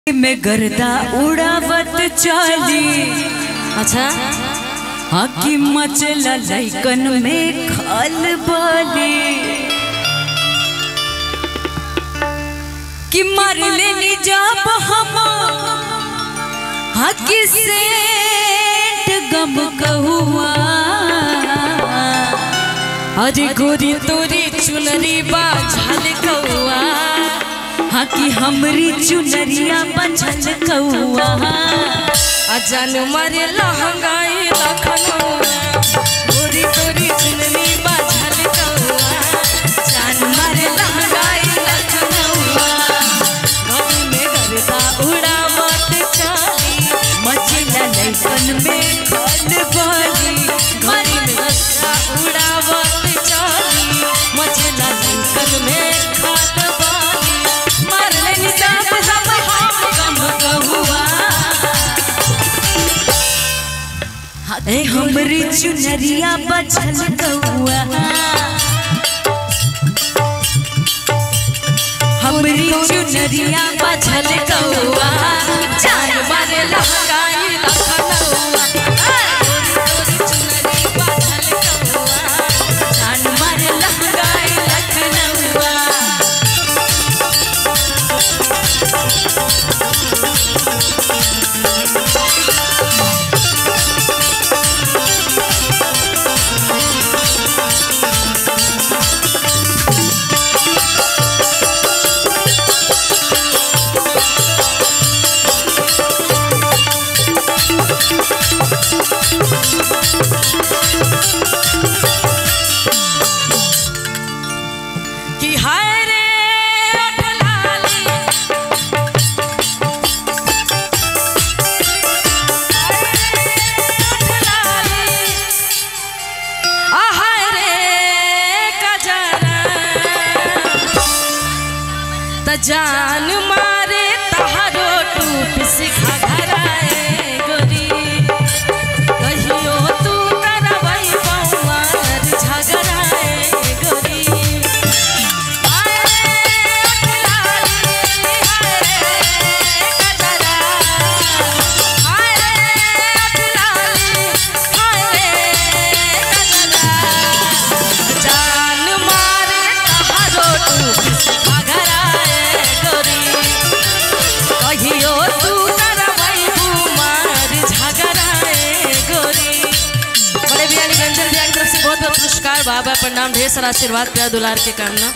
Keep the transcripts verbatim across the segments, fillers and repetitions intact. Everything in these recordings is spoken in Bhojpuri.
में गर्दा उड़ावत चली। अच्छा हाकी मचला लैकन में खलबली कि मार लेनी जब हम हाकी सेंट गम कहुआ। अरे गोरी तोरी चुनरी बाझल कौआ। हाकी हमरी चुनरिया बचल कौआ। अजान मारे लहंगाई लखनऊआ। गोरी तोरी चुनरी बाझल कौआ। जान मारे लहंगाई लखनऊआ। घड़ी में गर्दा उड़ावत चली। मचला लैकन में खलबली। घड़ी में गर्दा उड़ावत चली। मचला लैकन में खलबली। मार लेनी सब सब हम गम कहुआ। ए हमरी चुनरिया बचल कौआ। हमरी चुनरिया बचल कौआ। जान मारे लहंगाई लखनऊआ। गोरी चुनरी बाझल कौआ। जान मारे लहंगाई लखनऊआ। कि हाय रे अठलाली। अठलाली। आ हाय रे गजरा। त जान मारे तहारो टूप से घघराए गोरी। कहियो तू करवई पौआर झगड़ाए गोरी। हाय रे अठलाली। हाय रे गजरा। हाय रे अठलाली। हाय रे गजरा। जान मारे तहारो टूप से घघराए गोरी। कहियो तू करवई पौआर झगड़ाए गोरी। बड़े भैया निरंजन भैया की तरफ से बहुत बहुत पुरस्कार, बाबा प्रणाम, ढेर सारा आशीर्वाद प्यार दुलार के कामना।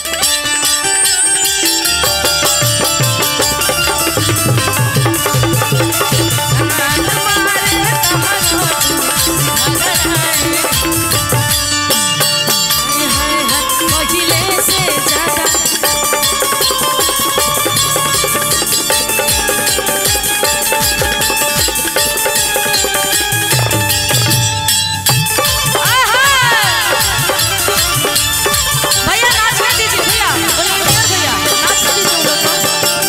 पहिले से ज्यादा भैया नाच कर दीजिए। भैया वॉलंटियर भैया नाच कर दीजिए उन लोग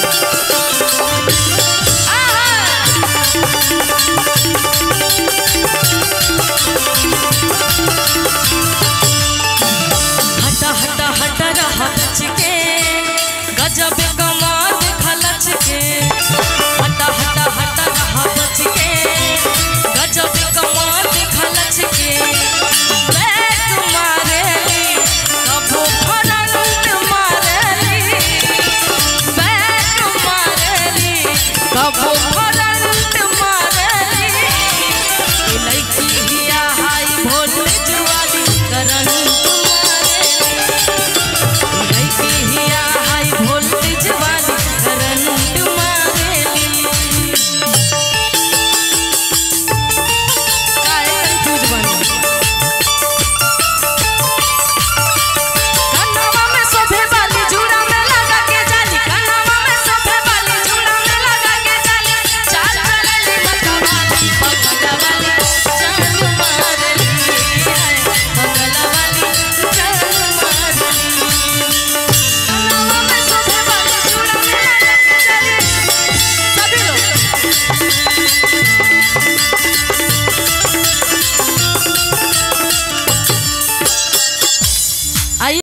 को। हटा हटा हटा रहा बच के। गजब कमाल खलच के। हटा हटा हटा रहा बच के। गजब कमाल खलच के। बैक मारेली कभो फ्रंट मारेली। बैक मारेली कभो